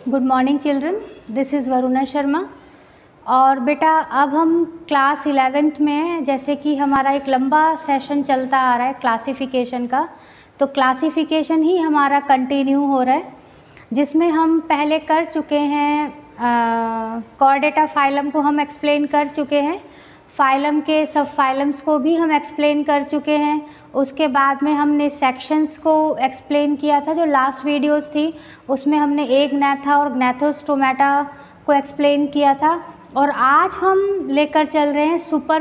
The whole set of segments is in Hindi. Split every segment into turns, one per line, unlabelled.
Good morning children, this is Varuna Sharma. और बेटा अब हम क्लास 11th में हैं। जैसे कि हमारा एक लंबा सेशन चलता आ रहा है क्लासिफिकेशन का, तो क्लासिफिकेशन ही हमारा कंटिन्यू हो रहा है, जिसमें हम पहले कर चुके हैं कॉर्डेटा फाइलम को हम एक्सप्लेन कर चुके हैं, फाइलम के सब फाइलम्स को भी हम एक्सप्लेन कर चुके हैं। उसके बाद में हमने सेक्शंस को एक्सप्लेन किया था, जो लास्ट वीडियोस थी उसमें हमने एग्नैथा और ग्नैथोस्टोमेटा को एक्सप्लेन किया था। और आज हम लेकर चल रहे हैं सुपर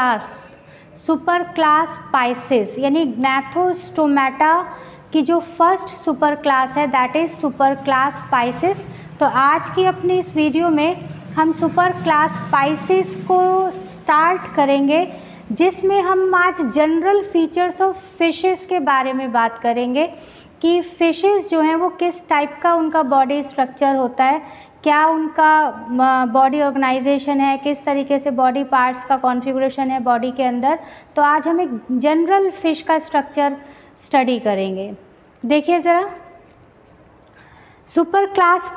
क्लास पाइसेस, यानी ग्नैथोस्टोमेटा की जो फर्स्ट सुपर क्लास है that is super class pisces. तो आज की अपनी इस वीडियो में हम सुपर क्लास पाइसेस को स्टार्ट करेंगे, जिसमें हम आज जनरल फीचर्स ऑफ फिशेस के बारे में बात करेंगे कि फिशेस जो हैं वो किस टाइप का उनका बॉडी स्ट्रक्चर होता है, क्या उनका बॉडी ऑर्गेनाइजेशन है, किस तरीके से बॉडी पार्ट्स का कॉन्फ़िगरेशन है बॉडी के अंदर। तो आज हम एक जनरल फिश का स्ट्रक्चर स्टडी करेंगे। देखिए ज़रा, सुपर क्लास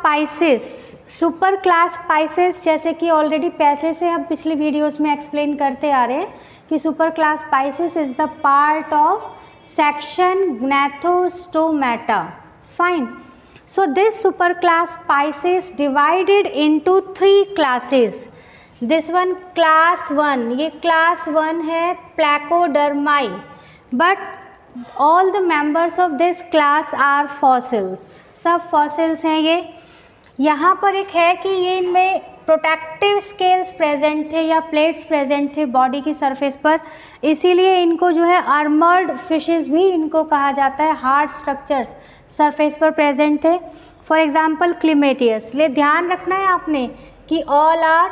पाइसेस जैसे कि ऑलरेडी पहले से हम पिछली वीडियोस में एक्सप्लेन करते आ रहे हैं कि super class pisces is the part of section gnathostomata. Fine. So this superclass Pisces divided into 3 classes. This one class 1, ये class 1 है Placodermi, but all the members of this class are fossils. सब fossils हैं ये। यहाँ पर एक है कि ये इनमें प्रोटेक्टिव स्केल्स प्रेजेंट थे या प्लेट्स प्रेजेंट थे बॉडी की सरफेस पर, इसीलिए इनको जो है आर्मर्ड फिशेस भी इनको कहा जाता है। हार्ड स्ट्रक्चर्स सरफेस पर प्रेजेंट थे। For example climatius. ले ध्यान रखना है आपने कि ऑल आर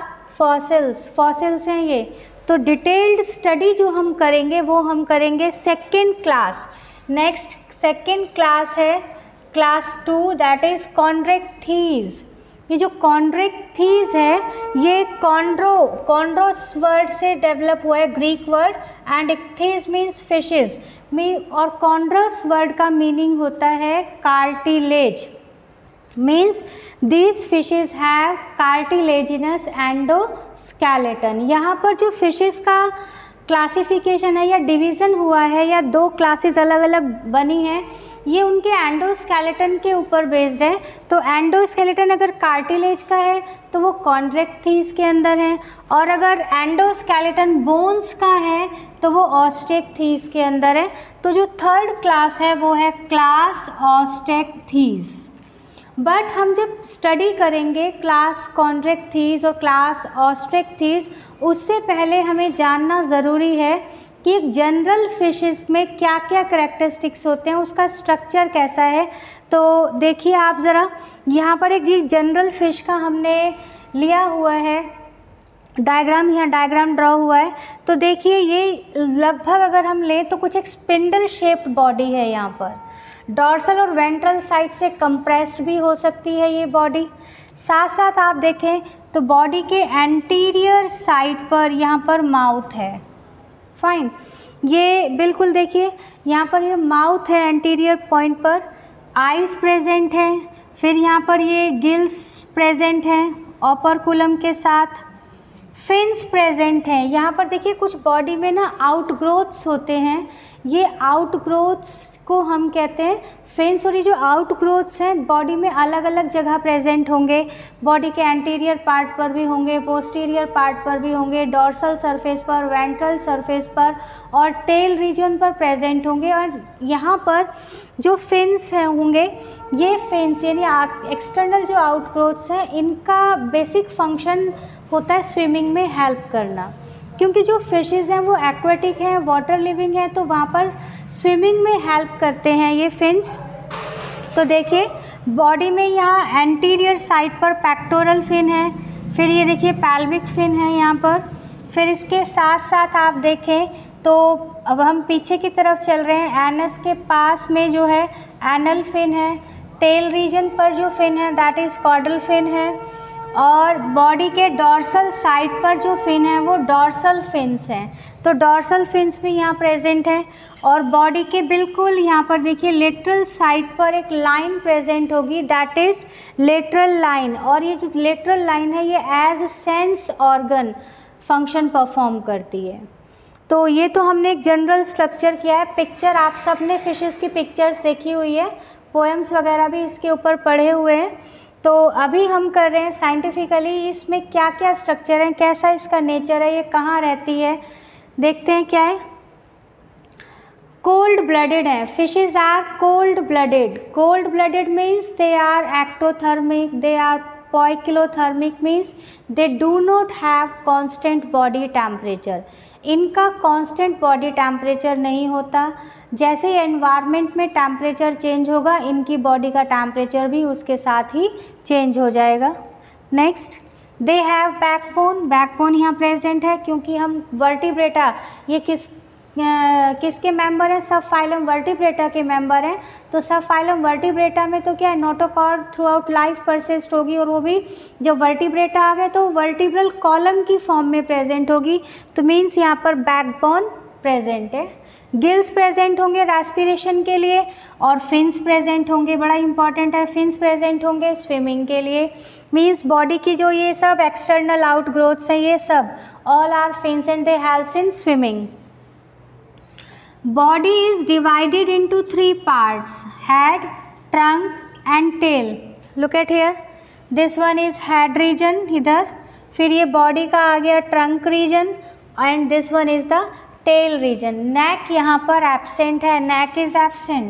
फॉसिल्स हैं ये। तो डिटेल्ड स्टडी जो हम करेंगे वो हम करेंगे second class. Next second class है क्लास 2, दैट इज़ कॉन्ड्रेक्थीज। ये जो कॉन्ड्रेक्थीज है ये कॉन्ड्रोस वर्ड से डेवलप हुआ है, Greek word, and ichthyes means fishes. और कॉन्ड्रोस वर्ड का मीनिंग होता है cartilage, means these fishes have cartilaginous endoskeleton. यहाँ पर जो फिशेज का क्लासिफिकेशन है या डिवीज़न हुआ है या 2 क्लासेस अलग अलग बनी हैं, ये उनके एंडोस्केलेटन के ऊपर बेस्ड है। तो एंडोस्केलेटन अगर कार्टिलेज का है तो वो कॉन्ड्रेक्थीज के अंदर है, और अगर एंडोस्केलेटन बोन्स का है तो वो ऑस्टेक्थीज के अंदर है। तो जो थर्ड क्लास है वो है क्लास ऑस्टेक्थीज। बट हम जब स्टडी करेंगे क्लास कॉन्ड्रेक्थीज और क्लास ऑस्ट्रेक्थीज, उससे पहले हमें जानना ज़रूरी है कि एक जनरल फिशेस में क्या क्या करैक्टरिस्टिक्स होते हैं, उसका स्ट्रक्चर कैसा है। तो देखिए आप ज़रा, यहाँ पर एक जी जनरल फिश का हमने लिया हुआ है डायग्राम, यहाँ डायग्राम ड्रॉ हुआ है। तो देखिए ये लगभग अगर हम लें तो कुछ एक स्पिंडल शेप्ड बॉडी है। यहाँ पर डॉर्सल और वेंट्रल साइड से कंप्रेस्ड भी हो सकती है ये बॉडी। साथ साथ आप देखें तो बॉडी के एंटीरियर साइड पर यहाँ पर माउथ है। फाइन, ये बिल्कुल देखिए यहाँ पर ये माउथ है एंटीरियर पॉइंट पर, आइज़ प्रेजेंट हैं, फिर यहाँ पर ये गिल्स प्रेजेंट हैं ओपर्कुलम के साथ, फिन्स प्रेजेंट हैं। यहाँ पर देखिए कुछ बॉडी में ना आउटग्रोथ्स होते हैं, ये आउटग्रोथ्स को हम कहते हैं फिन्स। और ये जो आउटग्रोथ्स हैं बॉडी में अलग अलग जगह प्रेजेंट होंगे, बॉडी के एंटीरियर पार्ट पर भी होंगे, पोस्टीरियर पार्ट पर भी होंगे, डॉर्सल सरफेस पर, वेंट्रल सरफेस पर और टेल रीजन पर प्रेजेंट होंगे। और यहाँ पर जो फिन्स हैं होंगे, ये फिन्स यानी एक्सटर्नल जो आउटग्रोथ्स हैं, इनका बेसिक फंक्शन होता है स्विमिंग में हेल्प करना, क्योंकि जो फिशेज़ हैं वो एक्वेटिक हैं, वाटर लिविंग हैं, तो वहाँ पर स्विमिंग में हेल्प करते हैं ये फिन्स। तो देखिए बॉडी में यहाँ एंटीरियर साइड पर पेक्टोरल फिन है, फिर ये देखिए पैल्विक फिन है यहाँ पर, फिर इसके साथ साथ आप देखें तो अब हम पीछे की तरफ चल रहे हैं, एनस के पास में जो है एनल फिन है, टेल रीजन पर जो फिन है दैट इज़ कॉर्डल फिन है, और बॉडी के डॉर्सल साइड पर जो फिन है वो डॉर्सल फिन्स हैं। तो डॉर्सल फिन्स भी यहाँ प्रेजेंट है। और बॉडी के बिल्कुल यहाँ पर देखिए लेटरल साइड पर एक लाइन प्रेजेंट होगी, दैट इज लेटरल लाइन। और ये जो लेटरल लाइन है ये as sense organ function perform करती है। तो ये तो हमने एक जनरल स्ट्रक्चर किया है। पिक्चर आप सब ने फिशेस की पिक्चर्स देखी हुई है, पोएम्स वगैरह भी इसके ऊपर पढ़े हुए हैं। तो अभी हम कर रहे हैं साइंटिफिकली इसमें क्या क्या स्ट्रक्चर है, कैसा इसका नेचर है, ये कहाँ रहती है, देखते हैं क्या है। कोल्ड ब्लडेड है, fishes are cold blooded. Cold blooded means they are ectothermic, they are poikilothermic means they do not have constant body temperature. इनका कांस्टेंट बॉडी टेम्परेचर नहीं होता। जैसे एनवायरनमेंट में टेम्परेचर चेंज होगा इनकी बॉडी का टेम्परेचर भी उसके साथ ही चेंज हो जाएगा। Next, they have backbone. Backbone यहाँ प्रेजेंट है क्योंकि हम वर्टिब्रेटा, ये किसके मेंबर हैं, सब फाइलम वर्टिब्रेटा के मेंबर हैं। तो सब फाइलम वर्टिब्रेटा में तो क्या है, notochord throughout life persist होगी, और वो भी जब वर्टिब्रेटा आ गए तो वर्टिब्रल कॉलम की फॉर्म में प्रेजेंट होगी। तो मीन्स यहाँ पर बैकबोन प्रेजेंट है। गिल्स प्रेजेंट होंगे रेस्पिरेशन के लिए, और फिन्स प्रेजेंट होंगे, बड़ा इंपॉर्टेंट है, फिन्स प्रेजेंट होंगे स्विमिंग के लिए। मीन्स बॉडी की जो ये सब एक्सटर्नल आउट ग्रोथ्स हैं ये सब all are fins and they helps in swimming. Body is divided into 3 parts: head, trunk and tail. Look at here. This one is head region इधर, फिर ये body का आ गया trunk region, and this one is the tail region. Neck यहाँ पर absent है, neck is absent.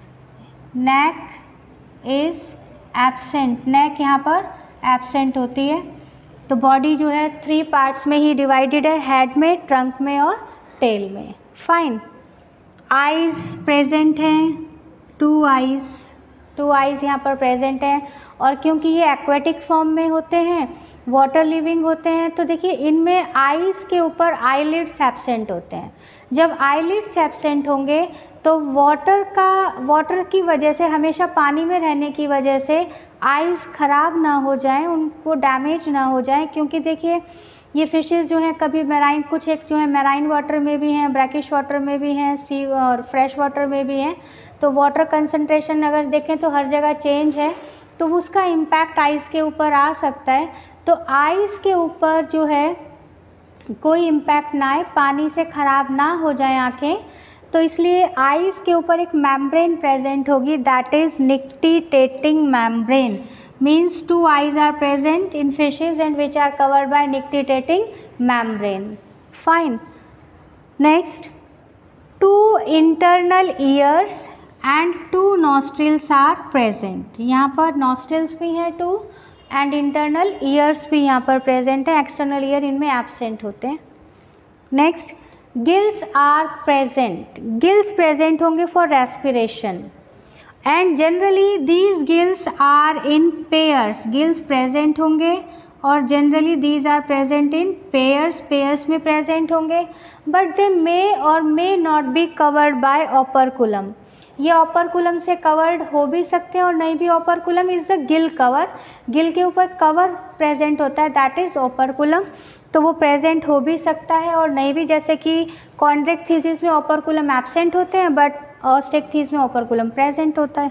Neck is absent. Neck यहाँ पर absent होती है। तो body जो है 3 parts में ही divided है, head में, trunk में और tail में। Fine. आइज़ प्रेजेंट हैं, 2 आइज़ यहाँ पर प्रेजेंट हैं। और क्योंकि ये एक्वेटिक फॉर्म में होते हैं, वाटर लिविंग होते हैं, तो देखिए इनमें आइज़ के ऊपर आईलिड्स एब्सेंट होते हैं। जब आईलिड्स एब्सेंट होंगे तो वाटर की वजह से, हमेशा पानी में रहने की वजह से आइज़ ख़राब ना हो जाएं, उनको डैमेज ना हो जाएं। क्योंकि देखिए ये फिशेस जो हैं कभी मैराइन, कुछ एक जो है मैराइन वाटर में भी हैं, ब्रैकिश वाटर में भी हैं, सी और फ्रेश वाटर में भी हैं। तो वाटर कंसंट्रेशन अगर देखें तो हर जगह चेंज है, तो उसका इम्पैक्ट आइज़ के ऊपर आ सकता है। तो आइज़ के ऊपर जो है कोई इम्पैक्ट ना आए, पानी से ख़राब ना हो जाए आँखें, तो इसलिए आइज़ के ऊपर एक मेम्ब्रेन प्रेजेंट होगी, that is nictitating membrane. Means 2 eyes are present in fishes and which are covered by nictitating membrane. Fine. Next, 2 internal ears and 2 nostrils are present. यहाँ पर nostrils भी हैं 2 and internal ears भी यहाँ पर present है, external ear इनमें absent होते हैं। Next, gills are present. Gills present होंगे for respiration. And generally these gills are in pairs. Gills present होंगे और generally these are present in pairs, pairs में प्रेजेंट होंगे। But they may or may not be covered by operculum. ये ऑपरकुलम से कवर्ड हो भी सकते हैं और नहीं भी। Operculum is the gill cover, gill के ऊपर कवर प्रेजेंट होता है, दैट इज़ ऑपरकुलम। तो वो प्रेजेंट हो भी सकता है और नहीं भी, जैसे कि कॉन्ड्रेक्थिसिस में ऑपरकुलम एब्सेंट होते हैं बट ऑस्टेक्थिस में ऑपरकुलम प्रेजेंट होता है।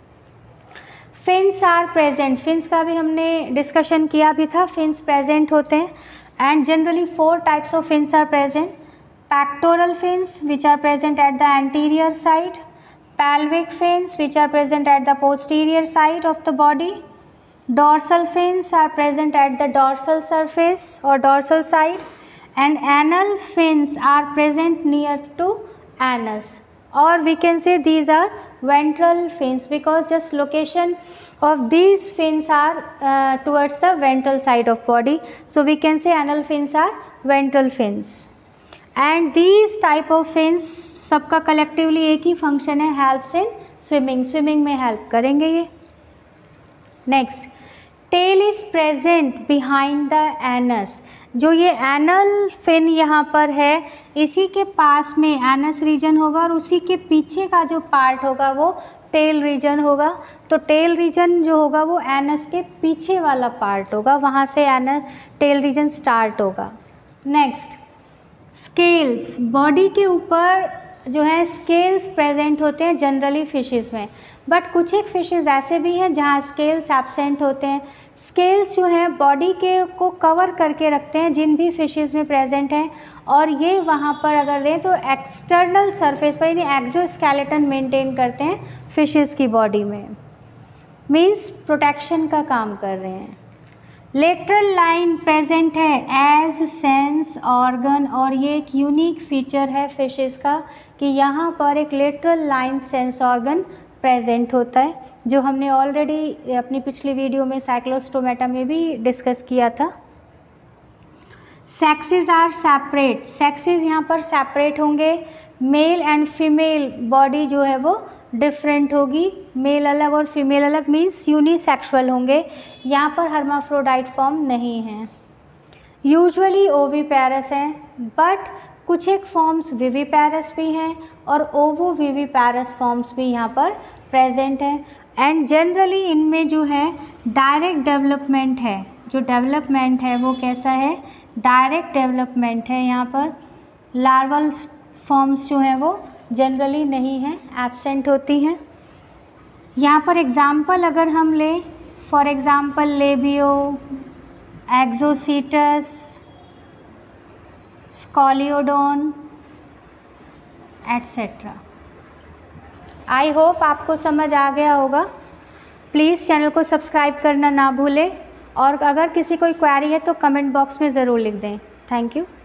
फिन्स आर प्रेजेंट, फिन्स का भी हमने डिस्कशन किया भी था, फिन्स प्रेजेंट होते हैं। And generally 4 types of fins are present: pectoral fins which are present at the anterior side, pelvic fins which are present at the posterior side of the body, dorsal fins are present at the dorsal surface or dorsal side, and anal fins are present near to anus, or we can say these are ventral fins because just location of these fins are towards the ventral side of body, so we can say anal fins are ventral fins. And these type of fins सबका कलेक्टिवली एक ही फंक्शन है, हेल्प्स इन स्विमिंग, स्विमिंग में हेल्प करेंगे ये। Next, tail is present behind the anus. जो ये एनल फिन यहाँ पर है, इसी के पास में एनस रीजन होगा और उसी के पीछे का जो पार्ट होगा वो टेल रीजन होगा। तो टेल रीजन जो होगा वो एनस के पीछे वाला पार्ट होगा, वहाँ से एनस टेल रीजन स्टार्ट होगा। नेक्स्ट, स्केल्स, बॉडी के ऊपर जो है स्केल्स प्रेजेंट होते हैं जनरली फिशेस में, बट कुछ एक फिशेस ऐसे भी हैं जहाँ स्केल्स एब्सेंट होते हैं। स्केल्स जो है बॉडी के को कवर करके रखते हैं जिन भी फिशेस में प्रेजेंट हैं, और ये वहाँ पर अगर दें तो एक्सटर्नल सरफेस पर यानी एक्सोस्केलेटन मेंटेन करते हैं फिशेस की बॉडी में, मीन्स प्रोटेक्शन का काम कर रहे हैं। लेटरल लाइन प्रेजेंट है एज सेंस ऑर्गन, और ये एक यूनिक फीचर है फिशेस का कि यहाँ पर एक lateral line sense organ present होता है, जो हमने ऑलरेडी अपनी पिछली वीडियो में साइक्लोस्टोमेटा में भी डिस्कस किया था। सेक्सेस आर सेपरेट, सेक्सेस यहाँ पर सेपरेट होंगे, मेल एंड फीमेल बॉडी जो है वो डिफरेंट होगी, मेल अलग और फीमेल अलग, मीन्स यूनिसेक्सुअल होंगे, यहाँ पर हर्माफ्रोडाइट फॉर्म नहीं है। यूजुअली ओविपेरस हैं, बट कुछ एक फॉर्म्स विविपेरस भी हैं और ओवो विविपेरस फॉर्म्स भी यहाँ पर प्रेजेंट हैं। एंड जनरली इनमें जो है डायरेक्ट डेवलपमेंट है, जो डेवलपमेंट है वो कैसा है, डायरेक्ट डेवलपमेंट है। यहाँ पर लार्वल फॉर्म्स जो हैं वो जनरली नहीं है, एब्सेंट होती हैं। यहाँ पर एग्जाम्पल अगर हम लें, for example Labeo, Exocoetus, Scoliodon etcetera. I hope आपको समझ आ गया होगा। प्लीज़ चैनल को सब्सक्राइब करना ना भूलें, और अगर किसी कोई क्वेरी है तो कमेंट बॉक्स में ज़रूर लिख दें। Thank you.